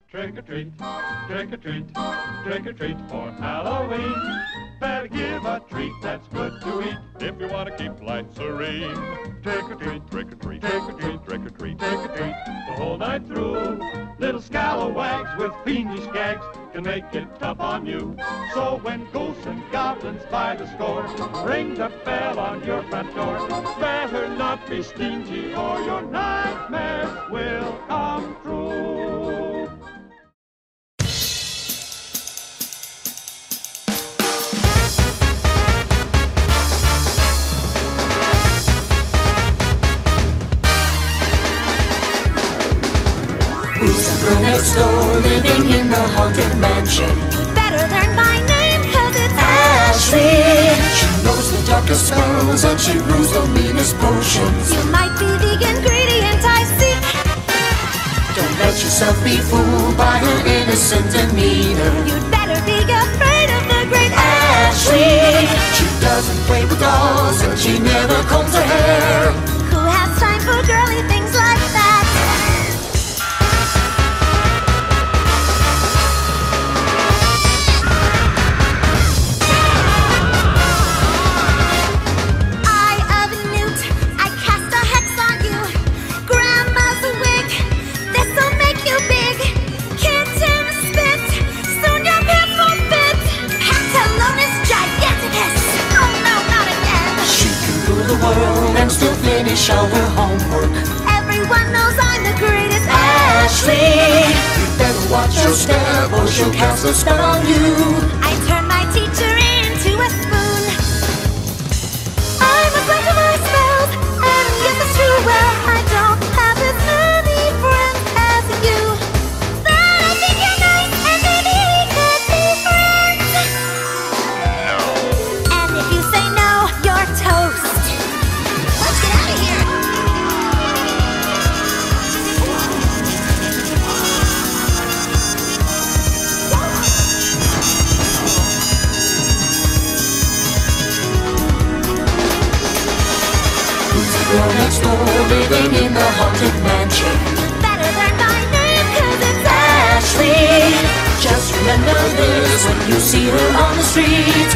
Trick or treat, trick or treat, trick or treat for Halloween. Better give a treat that's good to eat if you want to keep life serene. Trick or treat, trick or treat, trick or treat, trick or treat, trick or treat the whole night through. Little scalawags with fiendish gags can make it tough on you. So when ghosts and goblins by the score ring the bell on your front door, better not be stingy or your nightmares will come true. Who's the girl next door living in the haunted mansion? Better learn my name, cause it's Ashley. She knows the darkest spells and she brews the meanest potions. You might be the ingredient I seek. Don't let yourself be fooled by her innocent demeanor. You'd better be afraid of the great Ashley. She doesn't play with dolls and she never combs her hair. Who has time for girly things like that? And still finish all her homework. Everyone knows I'm the greatest Ashley. You better watch your step or she'll cast a spell on you. I turn my teacher into a spoon. I'm a bunch of my spells, and yes, it's true. Well, I don't have as many friends as you, but I think you're nice, and maybe we could be friends. No. And if you say no, you're toast. Let's get out of here. Who's the girl next door living in the haunted mansion? Better learn my name, cause it's Ashley. Just remember this when you see her on the street.